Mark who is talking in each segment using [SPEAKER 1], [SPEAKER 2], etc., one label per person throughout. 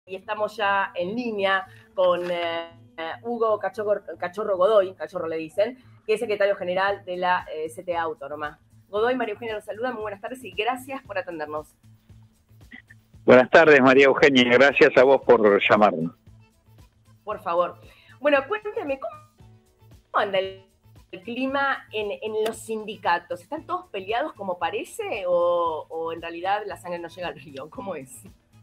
[SPEAKER 1] y estamos ya en línea con Hugo Cachorro Godoy, Cachorro le dicen, que es secretario general de la CTA Autónoma. Godoy, María Eugenia los saluda, muy buenas tardes y gracias por atendernos.
[SPEAKER 2] Buenas tardes, María Eugenia, gracias a vos por llamarnos.
[SPEAKER 1] Por favor. Bueno, cuénteme, ¿cómo anda el clima en los sindicatos? ¿Están todos peleados como parece o en realidad la sangre no llega al río? ¿Cómo es?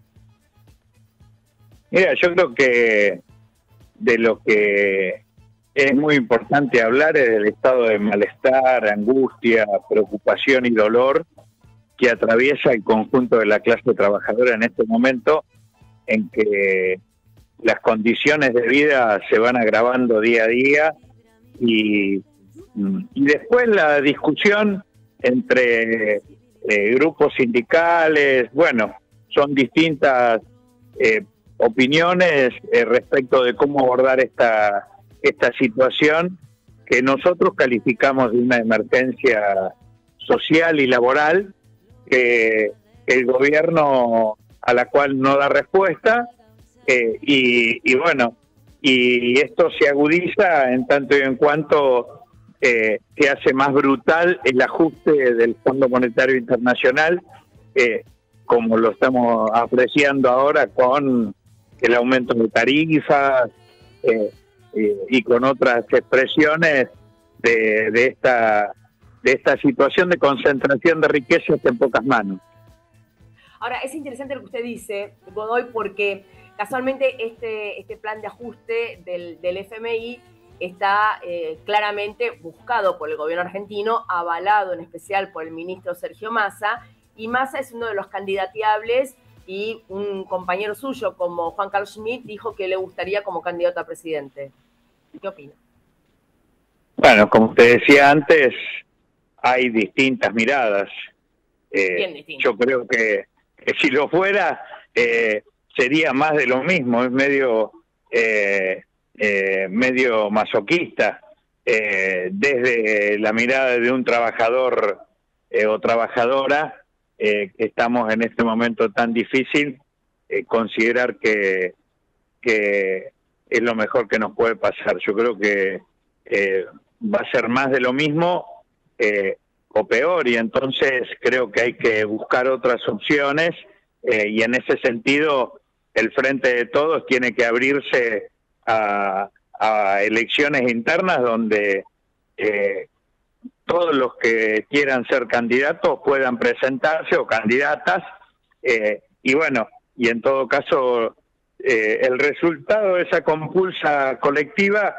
[SPEAKER 2] Mira, yo creo que de lo que es muy importante hablar es del estado de malestar, angustia, preocupación y dolor que atraviesa el conjunto de la clase trabajadora en este momento, en que las condiciones de vida se van agravando día a día y después la discusión entre grupos sindicales, bueno, son distintas opiniones respecto de cómo abordar esta situación que nosotros calificamos de una emergencia social y laboral que el gobierno a la cual no da respuesta y bueno, y esto se agudiza en tanto y en cuanto se hace más brutal el ajuste del Fondo Monetario Internacional, como lo estamos apreciando ahora con el aumento de tarifas y con otras expresiones de esta situación de concentración de riquezas en pocas manos.
[SPEAKER 1] Ahora, es interesante lo que usted dice, Godoy, porque casualmente este plan de ajuste del FMI está claramente buscado por el gobierno argentino, avalado en especial por el ministro Sergio Massa, y Massa es uno de los candidateables y un compañero suyo como Juan Carlos Schmitt dijo que le gustaría como candidato a presidente. ¿Qué opina?
[SPEAKER 2] Bueno, como te decía antes, hay distintas miradas.
[SPEAKER 1] Bien distintas.
[SPEAKER 2] Yo creo que si lo fuera, sería más de lo mismo, es medio masoquista, desde la mirada de un trabajador o trabajadora, que estamos en este momento tan difícil, considerar que es lo mejor que nos puede pasar. Yo creo que va a ser más de lo mismo o peor, y entonces creo que hay que buscar otras opciones, y en ese sentido el Frente de Todos tiene que abrirse a elecciones internas donde todos los que quieran ser candidatos puedan presentarse o candidatas, y bueno, y en todo caso el resultado de esa compulsa colectiva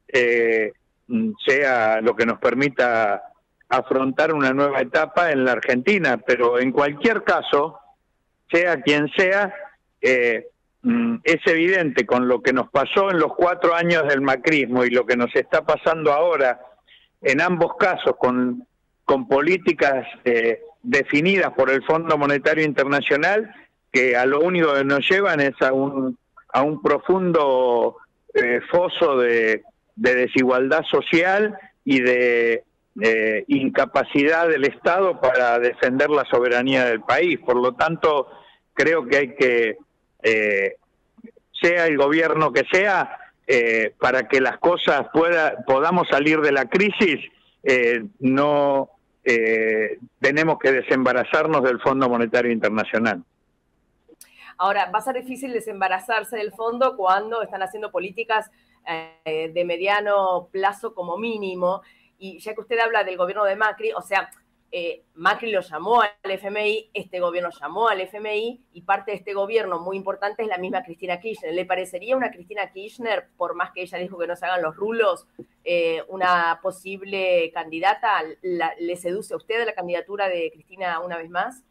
[SPEAKER 2] sea lo que nos permita afrontar una nueva etapa en la Argentina, pero en cualquier caso, sea quien sea, es evidente con lo que nos pasó en los 4 años del macrismo y lo que nos está pasando ahora, en ambos casos con políticas definidas por el Fondo Monetario Internacional, que a lo único que nos llevan es a un profundo foso de desigualdad social y de incapacidad del Estado para defender la soberanía del país. Por lo tanto, creo que hay que, sea el gobierno que sea, para que las cosas podamos salir de la crisis, no tenemos que desembarazarnos del Fondo Monetario Internacional.
[SPEAKER 1] Ahora, va a ser difícil desembarazarse del fondo cuando están haciendo políticas de mediano plazo como mínimo, y ya que usted habla del gobierno de Macri, o sea, Macri lo llamó al FMI, este gobierno llamó al FMI, y parte de este gobierno muy importante es la misma Cristina Kirchner. ¿Le parecería una Cristina Kirchner, por más que ella dijo que no se hagan los rulos, una posible candidata? ¿Le seduce a usted a la candidatura de Cristina una vez más?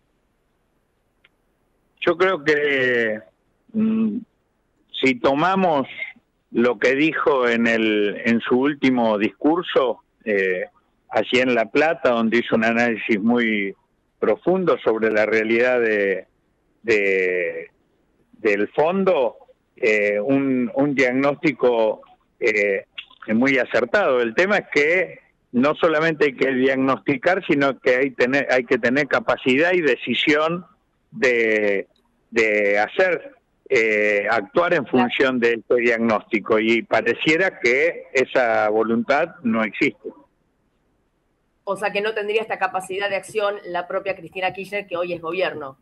[SPEAKER 2] Yo creo que si tomamos lo que dijo en su último discurso, allí en La Plata, donde hizo un análisis muy profundo sobre la realidad del fondo, un diagnóstico muy acertado. El tema es que no solamente hay que diagnosticar, sino que hay que tener capacidad y decisión de hacer actuar en función de este diagnóstico, y pareciera que esa voluntad no existe.
[SPEAKER 1] O sea que no tendría esta capacidad de acción la propia Cristina Kirchner, que hoy es gobierno.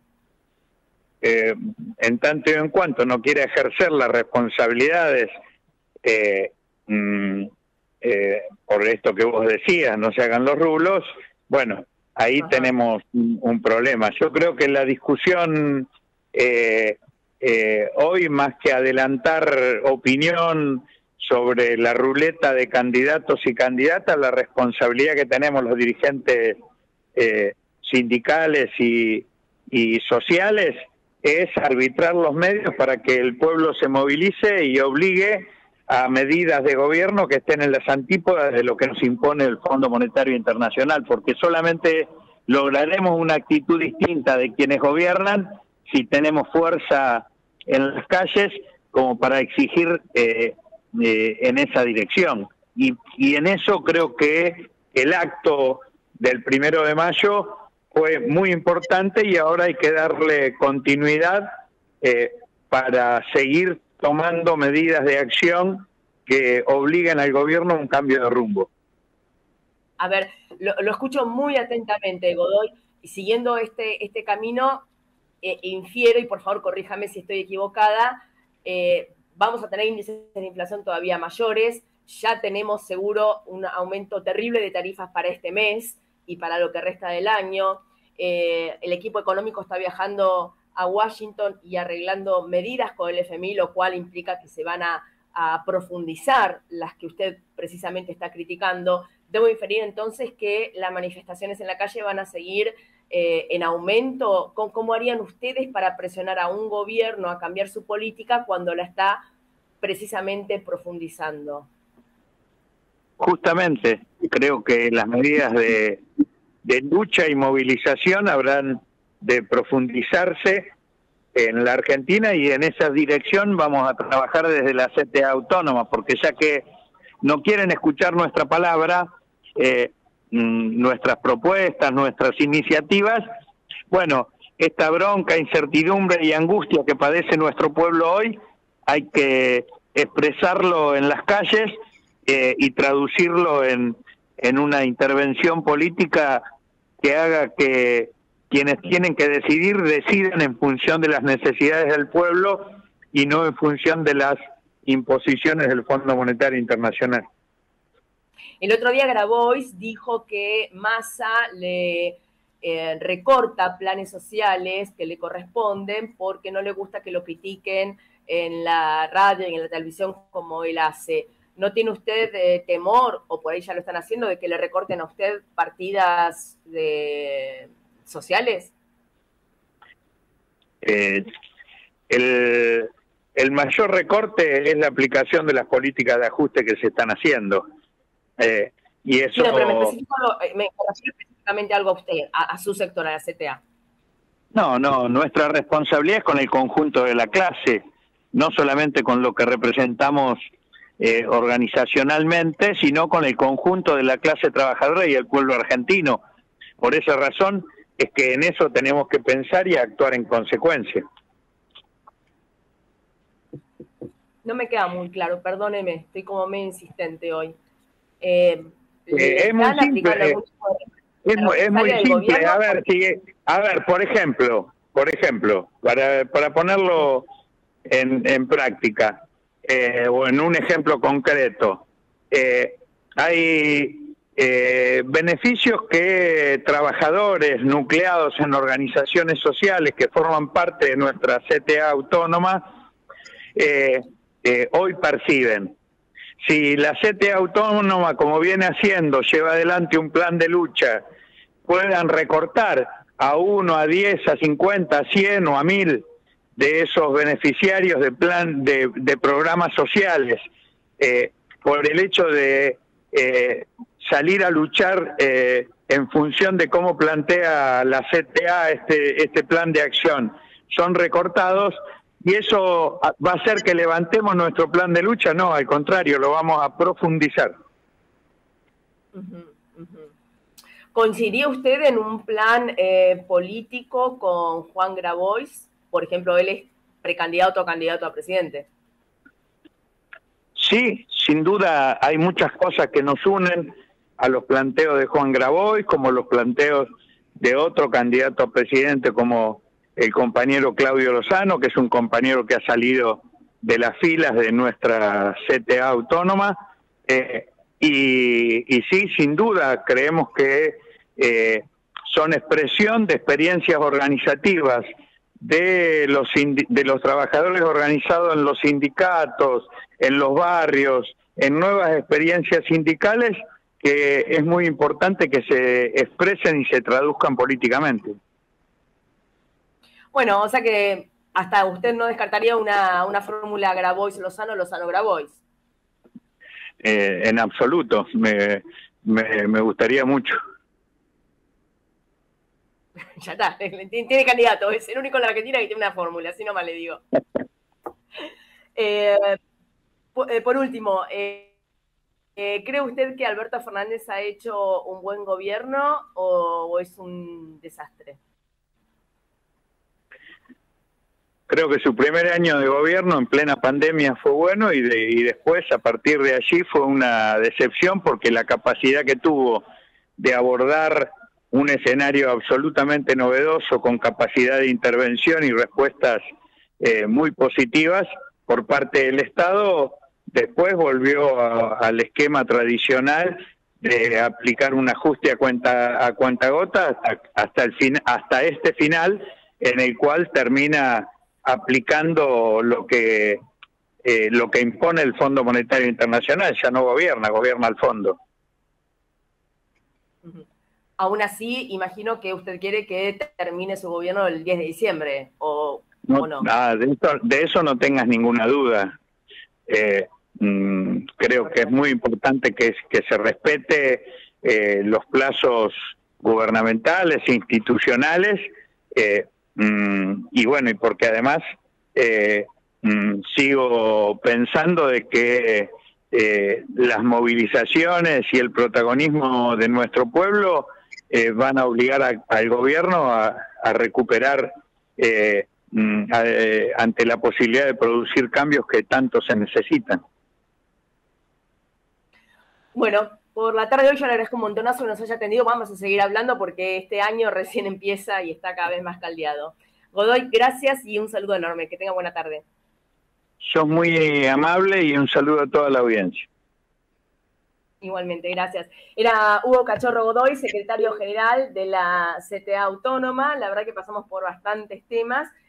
[SPEAKER 2] En tanto y en cuanto no quiere ejercer las responsabilidades por esto que vos decías, no se hagan los rulos, bueno, ahí tenemos un problema. Yo creo que la discusión hoy, más que adelantar opinión sobre la ruleta de candidatos y candidatas, la responsabilidad que tenemos los dirigentes sindicales y sociales es arbitrar los medios para que el pueblo se movilice y obligue a medidas de gobierno que estén en las antípodas de lo que nos impone el Fondo Monetario Internacional, porque solamente lograremos una actitud distinta de quienes gobiernan si tenemos fuerza en las calles como para exigir en esa dirección. Y en eso creo que el acto del 1 de mayo fue muy importante, y ahora hay que darle continuidad para seguir tomando medidas de acción que obliguen al gobierno a un cambio de rumbo.
[SPEAKER 1] A ver, lo escucho muy atentamente, Godoy, y siguiendo este camino, infiero, y por favor corríjame si estoy equivocada, vamos a tener índices de inflación todavía mayores, ya tenemos seguro un aumento terrible de tarifas para este mes y para lo que resta del año. El equipo económico está viajando a Washington y arreglando medidas con el FMI, lo cual implica que se van a profundizar las que usted precisamente está criticando. Debo inferir entonces que las manifestaciones en la calle van a seguir en aumento. ¿Cómo harían ustedes para presionar a un gobierno a cambiar su política cuando la está precisamente profundizando?
[SPEAKER 2] Justamente, creo que las medidas de lucha y movilización habrán de profundizarse en la Argentina, y en esa dirección vamos a trabajar desde la CTA Autónoma, porque ya que no quieren escuchar nuestra palabra, nuestras propuestas, nuestras iniciativas, bueno, esta bronca, incertidumbre y angustia que padece nuestro pueblo hoy, hay que expresarlo en las calles y traducirlo en una intervención política que haga que quienes tienen que decidir, decidan en función de las necesidades del pueblo y no en función de las imposiciones del Fondo Monetario Internacional.
[SPEAKER 1] El otro día Grabois dijo que Massa le recorta planes sociales que le corresponden porque no le gusta que lo critiquen en la radio y en la televisión como él hace. ¿No tiene usted temor, o por ahí ya lo están haciendo, de que le recorten a usted partidas sociales?
[SPEAKER 2] El mayor recorte es la aplicación de las políticas de ajuste que se están haciendo. Y eso...
[SPEAKER 1] Sí, no, pero me refiero específicamente a algo a usted, a su sector, a la CTA.
[SPEAKER 2] No, nuestra responsabilidad es con el conjunto de la clase, no solamente con lo que representamos organizacionalmente, sino con el conjunto de la clase trabajadora y el pueblo argentino. Por esa razón es que en eso tenemos que pensar y actuar en consecuencia.
[SPEAKER 1] No me queda muy claro, perdóneme, estoy como medio insistente hoy.
[SPEAKER 2] Es muy simple. Es muy simple. A ver, por ejemplo, para ponerlo en práctica, o en un ejemplo concreto, hay beneficios que trabajadores nucleados en organizaciones sociales que forman parte de nuestra CTA autónoma hoy perciben. Si la CTA autónoma, como viene haciendo, lleva adelante un plan de lucha, puedan recortar a 1, a 10, a 50, a 100 o a 1000 de esos beneficiarios de plan de programas sociales, por el hecho de salir a luchar en función de cómo plantea la CTA este plan de acción, son recortados, y eso va a hacer que levantemos nuestro plan de lucha. No, al contrario, lo vamos a profundizar.
[SPEAKER 1] ¿Coincidía usted en un plan político con Juan Grabois? Por ejemplo, él es precandidato o candidato a presidente.
[SPEAKER 2] Sí, sin duda hay muchas cosas que nos unen a los planteos de Juan Grabois, como los planteos de otro candidato a presidente como el compañero Claudio Lozano, que es un compañero que ha salido de las filas de nuestra CTA autónoma, y sí, sin duda, creemos que son expresión de experiencias organizativas de los trabajadores organizados en los sindicatos, en los barrios, en nuevas experiencias sindicales, que es muy importante que se expresen y se traduzcan políticamente.
[SPEAKER 1] Bueno, o sea que hasta usted no descartaría una fórmula Grabois-Lozano, Lozano-Grabois.
[SPEAKER 2] En absoluto, me gustaría mucho.
[SPEAKER 1] Ya está, tiene candidato, es el único en la Argentina que tiene una fórmula, así nomás le digo. Por último, ¿cree usted que Alberto Fernández ha hecho un buen gobierno o es un desastre?
[SPEAKER 2] Creo que su primer año de gobierno en plena pandemia fue bueno y después, a partir de allí, fue una decepción porque la capacidad que tuvo de abordar un escenario absolutamente novedoso con capacidad de intervención y respuestas muy positivas por parte del Estado, después volvió al esquema tradicional de aplicar un ajuste a cuentagota hasta este final, en el cual termina aplicando lo que impone el Fondo Monetario Internacional. Ya no gobierna al fondo.
[SPEAKER 1] Aún así, imagino que usted quiere que termine su gobierno el 10 de diciembre, ¿o no?
[SPEAKER 2] Nada, de eso no tengas ninguna duda. Creo que es muy importante que se respete los plazos gubernamentales, institucionales, y bueno, y porque además sigo pensando de que las movilizaciones y el protagonismo de nuestro pueblo van a obligar al gobierno a recuperar ante la posibilidad de producir cambios que tanto se necesitan.
[SPEAKER 1] Bueno, por la tarde de hoy yo le agradezco un montonazo que nos haya atendido. Vamos a seguir hablando porque este año recién empieza y está cada vez más caldeado. Godoy, gracias y un saludo enorme. Que tenga buena tarde.
[SPEAKER 2] Sos muy amable y un saludo a toda la audiencia.
[SPEAKER 1] Igualmente, gracias. Era Hugo Cachorro Godoy, secretario general de la CTA Autónoma. La verdad que pasamos por bastantes temas.